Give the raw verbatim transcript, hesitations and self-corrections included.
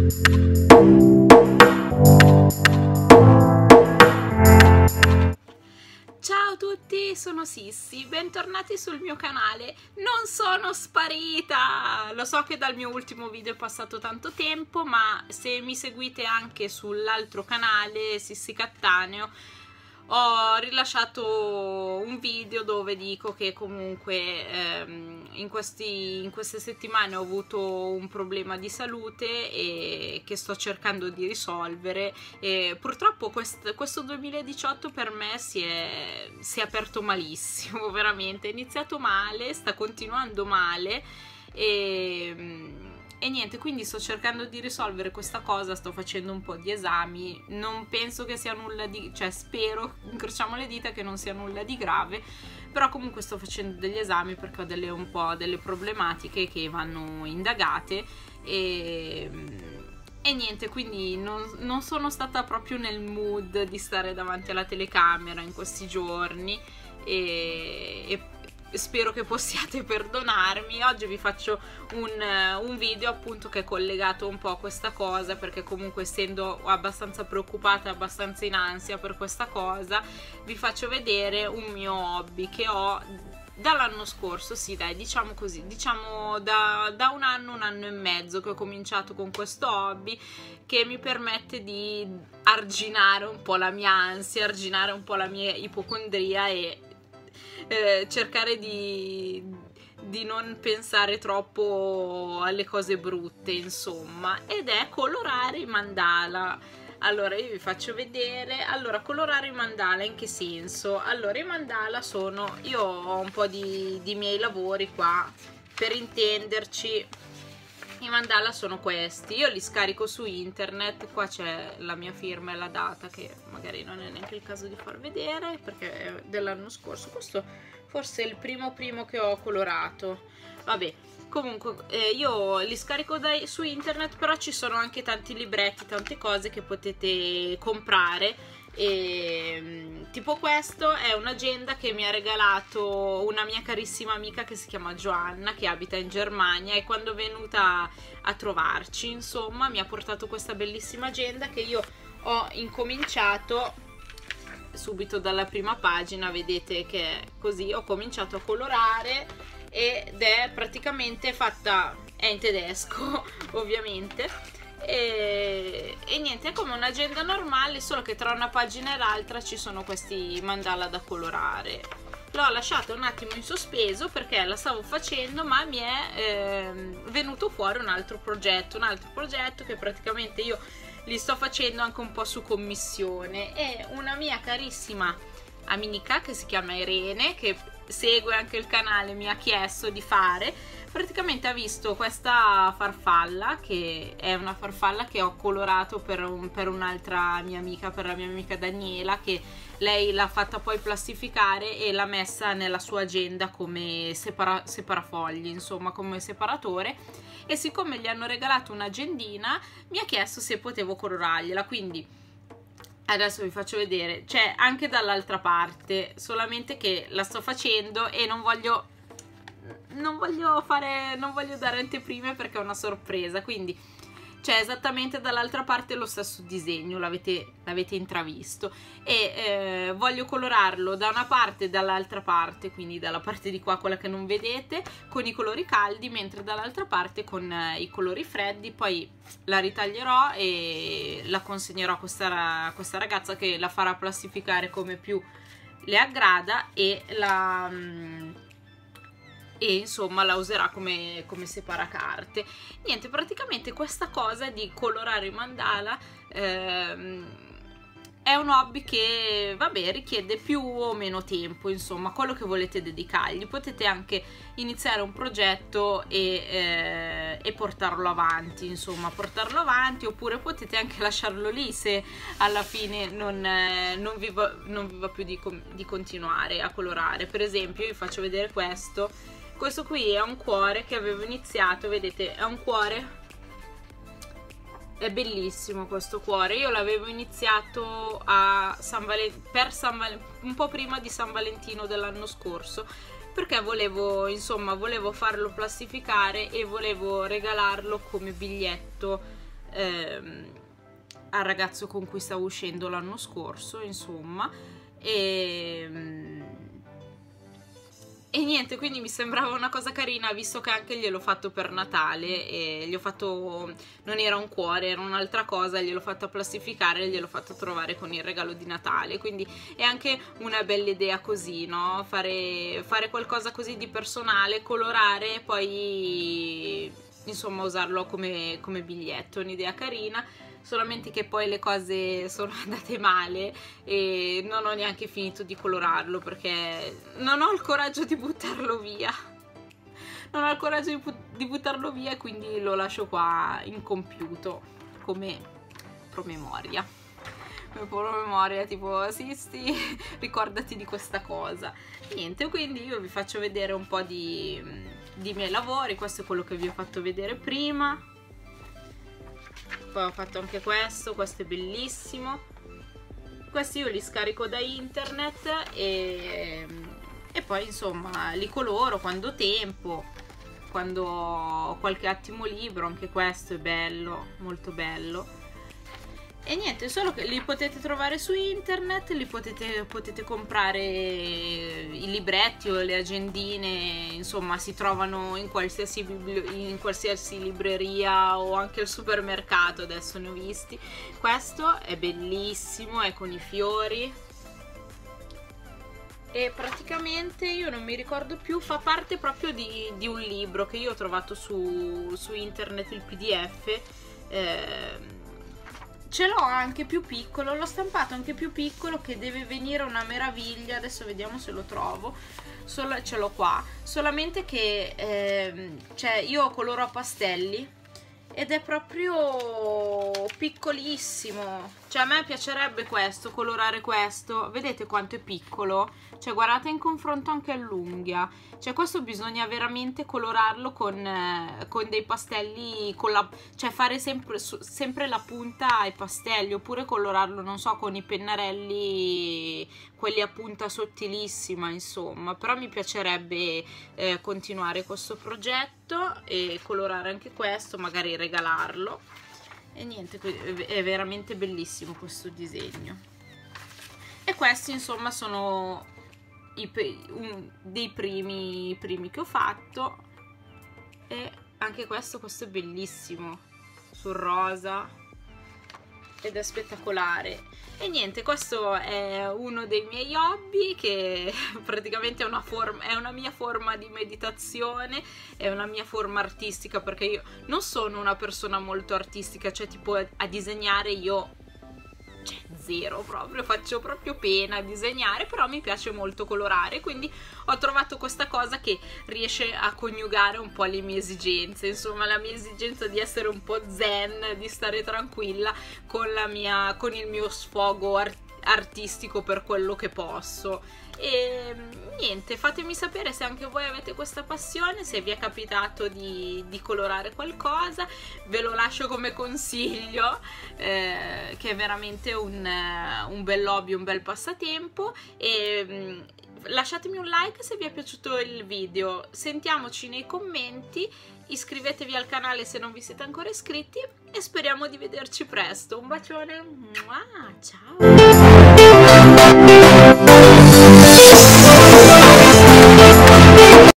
Ciao a tutti, sono Sissi, bentornati sul mio canale. Non sono sparita! Lo so che dal mio ultimo video è passato tanto tempo, ma se mi seguite anche sull'altro canale, Sissi Cattaneo, ho rilasciato un video dove dico che comunque ehm, in, questi, in queste settimane ho avuto un problema di salute e che sto cercando di risolvere, e purtroppo quest, questo duemiladiciotto per me si è, si è aperto malissimo, veramente. È iniziato male, sta continuando male e... E niente, quindi sto cercando di risolvere questa cosa, sto facendo un po' di esami, non penso che sia nulla di... cioè spero, incrociamo le dita, che non sia nulla di grave, però comunque sto facendo degli esami perché ho delle, un po' delle problematiche che vanno indagate e... E niente, quindi non, non sono stata proprio nel mood di stare davanti alla telecamera in questi giorni e... e spero che possiate perdonarmi. Oggi vi faccio un, un video appunto che è collegato un po' a questa cosa, perché comunque essendo abbastanza preoccupata, abbastanza in ansia per questa cosa, vi faccio vedere un mio hobby che ho dall'anno scorso, sì dai, diciamo così, diciamo da, da un anno, un anno e mezzo che ho cominciato con questo hobby che mi permette di arginare un po' la mia ansia, arginare un po' la mia ipocondria e Eh, cercare di, di non pensare troppo alle cose brutte, insomma, ed è colorare i mandala. Allora io vi faccio vedere. Allora, colorare i mandala in che senso? Allora, i mandala sono, io ho un po' di, di miei lavori qua, per intenderci. I mandala sono questi, io li scarico su internet, qua c'è la mia firma e la data che magari non è neanche il caso di far vedere perché è dell'anno scorso. Questo forse è il primo primo che ho colorato, vabbè, comunque eh, io li scarico dai, su internet, però ci sono anche tanti libretti, tante cose che potete comprare. E, tipo questo è un'agenda che mi ha regalato una mia carissima amica che si chiama Joanna, che abita in Germania, e quando è venuta a trovarci, insomma, mi ha portato questa bellissima agenda che io ho incominciato subito dalla prima pagina. Vedete che così ho cominciato a colorare ed è praticamente fatta, è in tedesco ovviamente. E, e niente, è come un'agenda normale, solo che tra una pagina e l'altra ci sono questi mandala da colorare. L'ho lasciata un attimo in sospeso perché la stavo facendo, ma mi è eh, venuto fuori un altro progetto, un altro progetto che praticamente io li sto facendo anche un po' su commissione, e una mia carissima amica che si chiama Irene, che segue anche il canale, mi ha chiesto di fare. Praticamente ha visto questa farfalla, che è una farfalla che ho colorato per, un, per un'altra mia amica, per la mia amica Daniela, che lei l'ha fatta poi plastificare e l'ha messa nella sua agenda come separa, separafogli, insomma come separatore, e siccome gli hanno regalato un'agendina mi ha chiesto se potevo colorargliela, quindi adesso vi faccio vedere. C'è anche dall'altra parte, solamente che la sto facendo e non voglio non voglio fare non voglio dare anteprime perché è una sorpresa, quindi c'è esattamente dall'altra parte lo stesso disegno, l'avete l'avete intravisto, e eh, voglio colorarlo da una parte e dall'altra parte, quindi dalla parte di qua, quella che non vedete, con i colori caldi, mentre dall'altra parte con eh, i colori freddi. Poi la ritaglierò e la consegnerò a questa, a questa ragazza che la farà plastificare come più le aggrada e la... Mh, e insomma la userà come, come separacarte. Niente, praticamente questa cosa di colorare i mandala ehm, è un hobby che, vabbè, richiede più o meno tempo, insomma, quello che volete dedicargli. Potete anche iniziare un progetto e, eh, e portarlo avanti, insomma, portarlo avanti, oppure potete anche lasciarlo lì se alla fine non, eh, non, vi, va, non vi va più di, di continuare a colorare. Per esempio, io vi faccio vedere questo. Questo qui è un cuore che avevo iniziato, vedete, è un cuore, è bellissimo questo cuore. Io l'avevo iniziato a San Valen- per San Val- un po' prima di San Valentino dell'anno scorso, perché volevo, insomma, volevo farlo plastificare e volevo regalarlo come biglietto ehm, al ragazzo con cui stavo uscendo l'anno scorso, insomma, e... E niente, quindi mi sembrava una cosa carina, visto che anche gliel'ho fatto per Natale e gli ho fatto, non era un cuore, era un'altra cosa, gliel'ho fatto plastificare e gliel'ho fatto trovare con il regalo di Natale, quindi è anche una bella idea così, no? Fare, fare qualcosa così di personale, colorare e poi insomma usarlo come, come biglietto, un'idea carina. Solamente che poi le cose sono andate male e non ho neanche finito di colorarlo perché non ho il coraggio di buttarlo via. Non ho il coraggio di, but di buttarlo via e quindi lo lascio qua incompiuto come promemoria. Come promemoria, tipo sì sì, ricordati di questa cosa. Niente, quindi io vi faccio vedere un po' di, di miei lavori. Questo è quello che vi ho fatto vedere prima. Poi ho fatto anche questo, questo è bellissimo. Questi io li scarico da internet e, e poi insomma li coloro quando ho tempo, quando ho qualche attimo libero. Anche questo è bello, molto bello. E niente, solo che li potete trovare su internet, li potete, potete comprare i libretti o le agendine, insomma si trovano in qualsiasi, in qualsiasi libreria o anche al supermercato, adesso ne ho visti. Questo è bellissimo, è con i fiori e praticamente io non mi ricordo più, fa parte proprio di, di un libro che io ho trovato su, su internet, il P D F. eh, Ce l'ho anche più piccolo, l'ho stampato anche più piccolo, che deve venire una meraviglia. Adesso vediamo se lo trovo. Solo, ce l'ho qua. Solamente che ehm, cioè io coloro a pastelli ed è proprio piccolissimo. Cioè a me piacerebbe questo, colorare questo. Vedete quanto è piccolo? Cioè guardate in confronto anche all'unghia. Cioè questo bisogna veramente colorarlo con, eh, con dei pastelli, con la, cioè fare sempre, sempre la punta ai pastelli, oppure colorarlo, non so, con i pennarelli, quelli a punta sottilissima, insomma. Però mi piacerebbe eh, continuare questo progetto e colorare anche questo, magari regalarlo. E niente, è veramente bellissimo questo disegno. E questi insomma sono i, un, dei primi, primi che ho fatto. E anche questo, questo è bellissimo, sul rosa, ed è spettacolare. E niente, questo è uno dei miei hobby, che praticamente è una, forma, è una mia forma di meditazione, è una mia forma artistica, perché io non sono una persona molto artistica, cioè tipo a disegnare io, cioè zero proprio, faccio proprio pena a disegnare, però mi piace molto colorare, quindi ho trovato questa cosa che riesce a coniugare un po' le mie esigenze, insomma la mia esigenza di essere un po' zen, di stare tranquilla con la mia, con il mio sfogo art artistico per quello che posso. E niente, fatemi sapere se anche voi avete questa passione, se vi è capitato di, di colorare qualcosa. Ve lo lascio come consiglio, eh, che è veramente un, un bel hobby, un bel passatempo. E mh, lasciatemi un like se vi è piaciuto il video, sentiamoci nei commenti, iscrivetevi al canale se non vi siete ancora iscritti e speriamo di vederci presto. Un bacione, ciao!